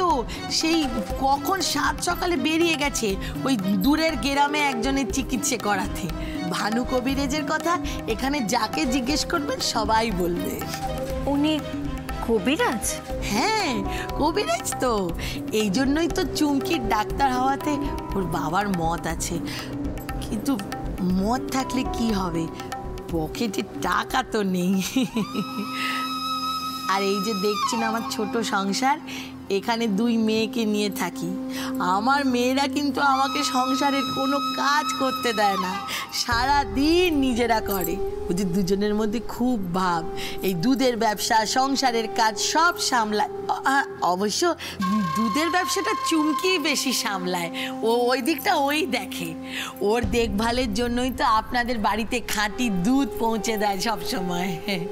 তো সেই কখন 7 সকালে বেরিয়ে গেছে ওই দূরের গ্রামে একজনের চিকিৎসা করাতে। ভানু কবিরাজের কথা এখানে যাকে জিজ্ঞেস করবেন সবাই বলবে। উনি কবিরাজ? হ্যাঁ, কবিরাজ তো। এই জন্যই তো চুমকির ডাক্তার হওয়াতে ওর বাবার মত আছে। কিন্তু মত থাকলে কি হবে, পকেটে টাকা তো নেই। আর এই যে দেখছেন আমার ছোট সংসার, এখানে 2 মেয়েকে নিয়ে থাকি। আমার মেয়েরা কিন্তু আমাকে সংসারের কোনো কাজ করতে দেয় না, সারা দিন নিজেরা করে। ওদের দুজনের মধ্যে খুব ভাব, এই দুধের ব্যবসা, সংসারের কাজ সব সামলায়। অবশ্য দুধের ব্যবসাটা চুমকি বেশি সামলায়, ওই দিকটা ওই দেখে। ওর দেখভালের জন্যই তো আপনাদের বাড়িতে খাঁটি দুধ পৌঁছে দেয় সব সময়।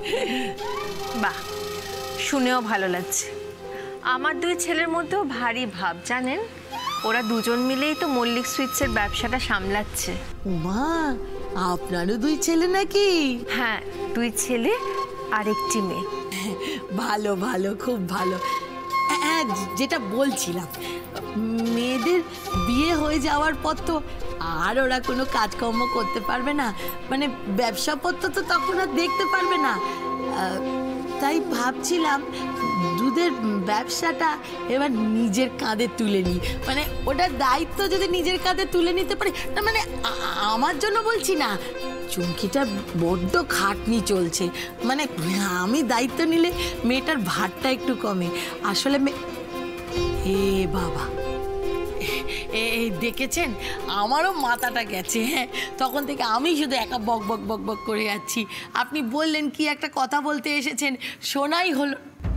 বাহ, শুনেও ভালো লাগছে। আমার 2 ছেলের মধ্যেও ভারী ভাব জানেন। ওরা দুজন মিলেই তো মল্লিক সুইটসের ব্যবসাটা সামলাচ্ছে। মা, আপনারও 2 ছেলে নাকি? হ্যাঁ, 2 ছেলে আর 1টি মেয়ে। ভালো ভালো, খুব ভালো। হ্যাঁ, যেটা বলছিলাম, মেয়েদের বিয়ে হয়ে যাওয়ার পর তো আর ওরা কোনো কাজকর্ম করতে পারবে না, মানে ব্যবসাপত্র তো তখন আর দেখতে পারবে না। তাই ভাবছিলাম দুধের ব্যবসাটা এবার নিজের কাঁধে তুলে নিই। মানে ওটার দায়িত্ব যদি নিজের কাঁধে তুলে নিতে পারি, তার মানে আমার জন্য বলছি না, চুমকিটার বড্ড খাটনি চলছে। মানে আমি দায়িত্ব নিলে মেয়েটার ভারটা একটু কমে। আসলে এ বাবা, এই দেখেছেন, আমারও মাথাটা গেছে। হ্যাঁ, তখন থেকে আমি শুধু একা বক বক বক বক করে যাচ্ছি। আপনি বললেন কি একটা কথা বলতে এসেছেন, শোনাই হলো।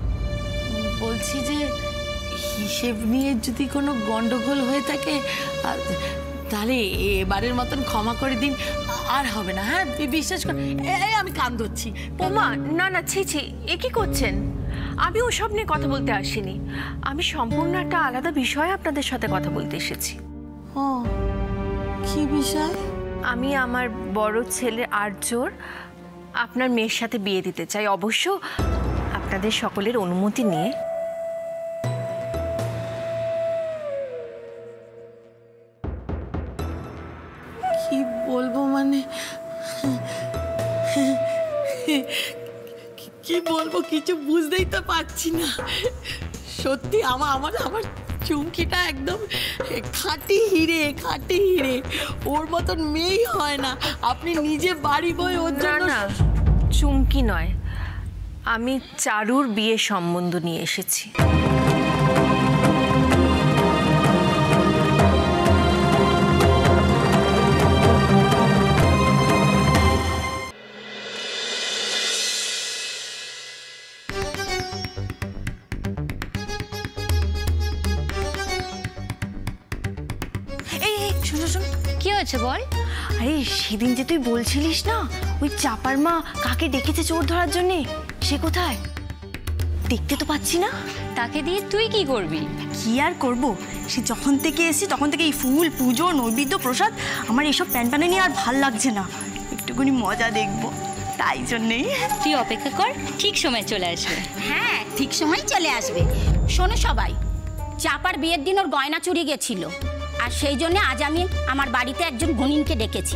বলছি যে হিসেব নিয়ে যদি কোনো গন্ডগোল হয়ে থাকে তাহলে এবারের মতন ক্ষমা করে দিন, আর হবে না। হ্যাঁ, বিশ্বাস কর, আমি কান ধরছি। ওমা, না না, ছি ছি, এ কি করছেন? আমি ওসব নিয়ে কথা বলতে আসিনি। আমি সম্পূর্ণ একটা আলাদা বিষয়ে আপনাদের সাথে কথা বলতে এসেছি। ও, কি বিষয়? আমি আমার বড় ছেলে আর্যর আপনার মেয়ের সাথে বিয়ে দিতে চাই, অবশ্য আপনাদের সকলের অনুমতি নিয়ে। কি বলবো, মানে কি বলবো, কিছু বুঝতেই তো পারছি না। সত্যি আমার চুমকিটা একদম খাঁটি হিরে, খাঁটি হিরে। ওর মতন মেয়েই হয় না। আপনি নিজে বাড়ি বই ওর জন্য। না, চুমকি নয়, আমি চারুর বিয়ে সম্বন্ধ নিয়ে এসেছি। কি হয়েছে বল? আরে সেদিন যে তুই বলছিলিস না, ওই চাপার মা কাকে ডেকেছে চোর ধরার জন্যে, সে কোথায়? দেখতে তো পাচ্ছি না। তাকে দিয়ে তুই কি করবি? কি আর করব, সে যখন থেকে এসেছি তখন থেকে এই ফুল, পুজো, নৈবেদ্য, প্রসাদ, আমার এইসব প্যান নিয়ে আর ভাল লাগছে না। একটুখানি মজা দেখবো, তাই জন্যেই। তুই অপেক্ষা কর, ঠিক সময় চলে আসবে। হ্যাঁ, ঠিক সময় চলে আসবে। শোনো সবাই, চাপার বিয়ের দিন ওর গয়না চুরি গেছিল, আর সেই জন্য আজ আমি আমার বাড়িতে একজন গুণিনকে ডেকেছি।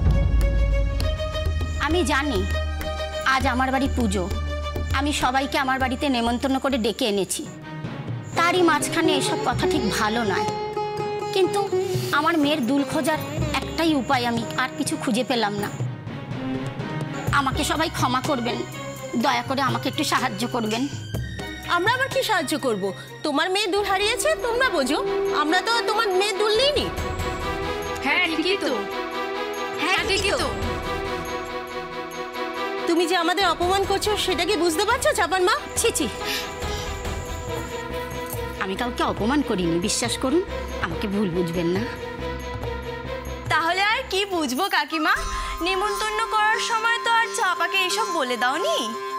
আমি জানি আজ আমার বাড়ি পুজো, আমি সবাইকে আমার বাড়িতে নেমন্তন্ন করে ডেকে এনেছি। তারই মাঝখানে এসব কথা ঠিক ভালো নয়, কিন্তু আমার মেয়ের দুল খোঁজার একটাই উপায়, আমি আর কিছু খুঁজে পেলাম না। আমাকে সবাই ক্ষমা করবেন, দয়া করে আমাকে একটু সাহায্য করবেন। আমরা আবার কি সাহায্য করব? তোমার মেয়ে দুল হারিয়েছে, তোমরা বোঝো, আমরা তো তোমার মেয়ে দুল নিইনি। হ্যাঁ ঠিকই তো, হ্যাঁ ঠিকই তো। তুমি যে আমাদের অপমান করছো সেটা কি বুঝতে পারছো চাপার মা? ছি ছি, আমি কাউকে অপমান করিনি, বিশ্বাস করুন, আমাকে ভুল বুঝবেন না। তাহলে আর কি বুঝবো কাকিমা? নেমন্তন্ন করার সময় তো আর চাপাকে এইসব বলে দাওনি।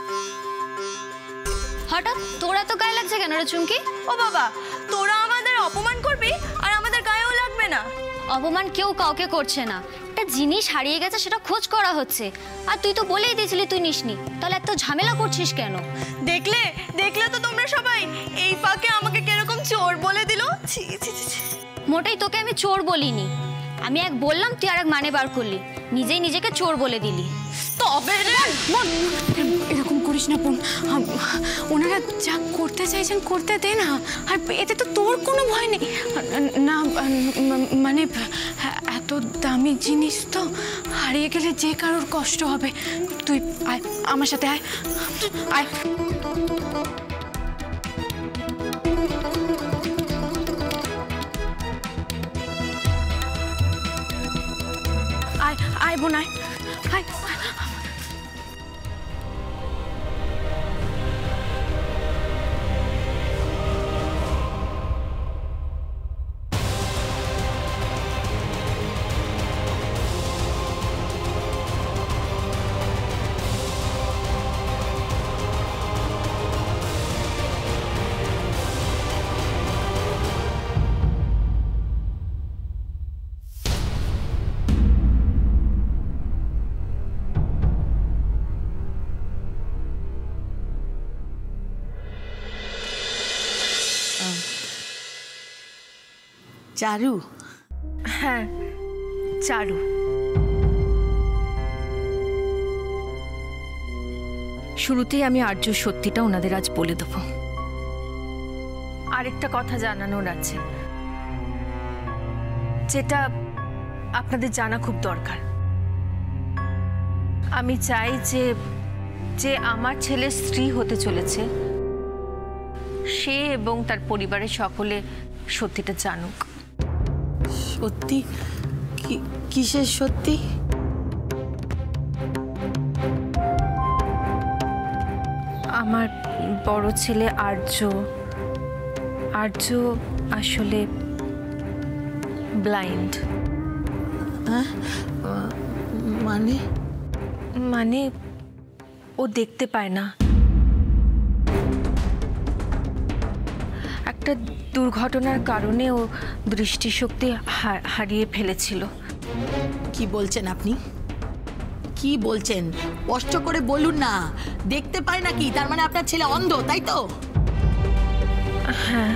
হঠাৎ তোরা তো গায়ে লাগছে কেন রে চুমকি? ও বাবা, তোরা আমাদের অপমান করবি আর আমাদের গায়েও লাগবে না? অপমান কেউ কাউকে করছে না, একটা জিনিস হারিয়ে গেছে সেটা খোঁজ করা হচ্ছে। আর তুই তো বলেই দিয়েছিলি তুই নিসনি, তাহলে এত ঝামেলা করছিস কেন? দেখলে দেখলে তো তোমরা সবাই, এই ফাঁকে আমাকে কিরকম চোর মোটেই তোকে আমি চোর বলিনি। আমি এক বললাম, তুই আর এক মানে বার করলি, নিজেই নিজেকে চোর বলে দিলি। তবে রে এরকম করিস না বোন, ওনারা যা করতে চাইছেন করতে দে না, আর এতে তো তোর কোনো ভয় নেই না। মানে এত দামি জিনিস তো হারিয়ে গেলে যে কারোর কষ্ট হবে। তুই আয় আমার সাথে, আয় আয়। আয় আয় বোন, আয় আয়। চারু? হ্যাঁ, চারু। শুরুতেই আমি আর্য সত্যিটা ওনাদের আজ বলে দেব। আরেকটা কথা জানানোর আছে, যেটা আপনাদের জানা খুব দরকার। আমি চাই যে আমার ছেলের স্ত্রী হতে চলেছে, সে এবং তার পরিবারের সকলে সত্যিটা জানুক। সত্যি? কিসের সত্যি? আমার বড় ছেলে আর্য আসলে ব্লাইন্ড। হ্যাঁ? মানে ও দেখতে পায় না। একটা দুর্ঘটনার কারণে ও দৃষ্টিশক্তি হারিয়ে ফেলেছিল। কি বলছেন আপনি? কি বলছেন? কষ্ট করে বলুন না। দেখতে পায় নাকি? তার মানে আপনার ছেলে অন্ধ, তাই তো? হ্যাঁ,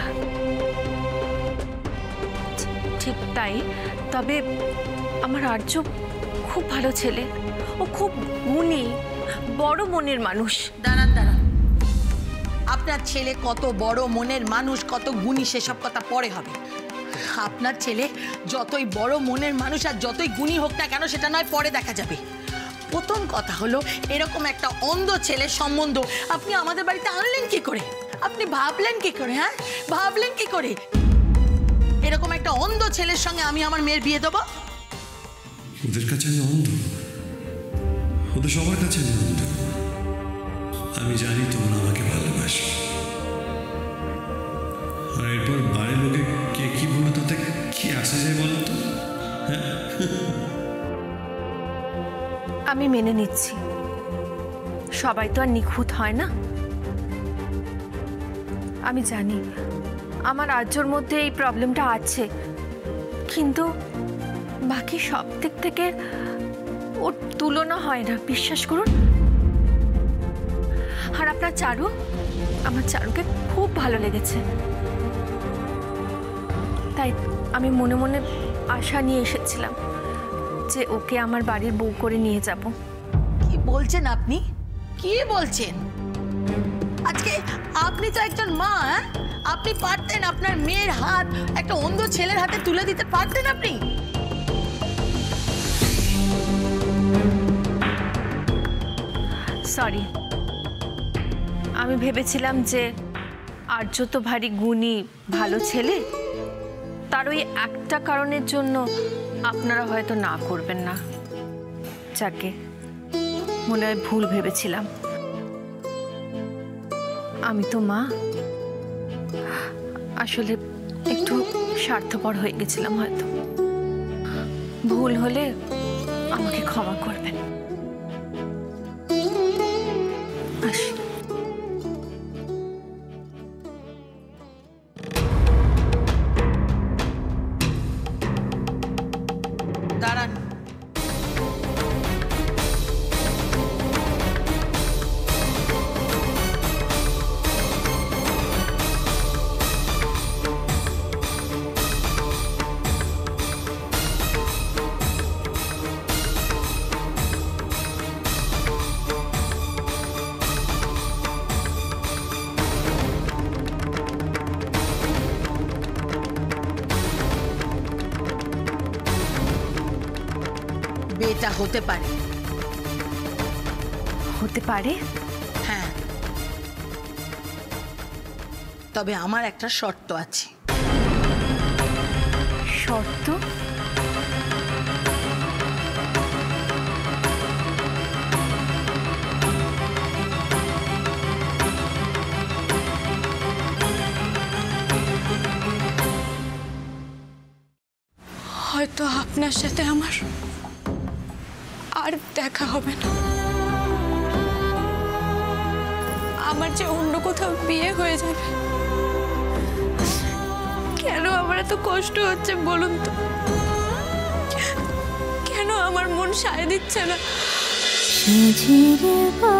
ঠিক তাই। তবে আমার আর্য খুব ভালো ছেলে, ও খুব গুণী, বড় মনের মানুষ। দাঁড়ান। আপনার ছেলে কত বড় মনের মানুষ, কত গুণী, সেসব কথা পরে হবে। আপনার ছেলে যতই বড় মনের মানুষ আর যতই গুণী হোক না কেন, সেটা নয় পরে দেখা যাবে। প্রথম কথা হলো, এরকম একটা অন্ধ ছেলের সম্বন্ধ আপনি আমাদের বাড়িতে আনলেন কি করে? আপনি ভাবলেন কি করে? হ্যাঁ, ভাবলেন কি করে এরকম একটা অন্ধ ছেলের সঙ্গে আমি আমার মেয়ের বিয়ে দেবো? ওদের কাছে আমি অন্ধ, ওদের সবার কাছে আমি অন্ধ। আমি জানি তোমরা আমাকে ভালোবাসো, আর এরপর বাড়ির লোকে কে কি বলতো তাতে কি আসে যায় বলতো? আমি মেনে নিচ্ছি, সবাই তো আর নিখুঁত হয় না। আমি জানি আমার আর্যর মধ্যে এই প্রবলেমটা আছে, কিন্তু বাকি সব দিক থেকে ওর তুলনা হয় না, বিশ্বাস করুন। আর আপনার চারু, আমার চারুকে খুব ভালো লেগেছে, তাই আমি মনে মনে আশা নিয়ে এসেছিলাম যে ওকে আমার বাড়ির বউ করে নিয়ে যাব। কি বলছেন আপনি? কি বলছেন? আজকে আপনি তো একজন মা, আপনি পারতেন আপনার মেয়ের হাত একটা অন্ধ ছেলের হাতে তুলে দিতে পারতেন আপনি। সরি, আমি ভেবেছিলাম যে আর্য তো ভারী গুণী ভালো ছেলে, তার ওই একটা কারণের জন্য আপনারা হয়তো না করবেন না। যাকে মনে হয় ভুল ভেবেছিলাম। আমি তো মা, আসলে একটু স্বার্থপর হয়ে গেছিলাম হয়তো। ভুল হলে আমাকে ক্ষমা করবেন। আসি। দাঁড়ান। বিয়েটা হতে পারে। হতে পারে? হ্যাঁ, তবে আমার একটা শর্ত আছে। শর্ত? হয়তো আপনার সাথে আমার আর দেখা হবে না, আমার যে অন্য কোথাও বিয়ে হয়ে যাবে। কেন আমার এত কষ্ট হচ্ছে বলুন তো? কেন আমার মন সায় দিচ্ছে না?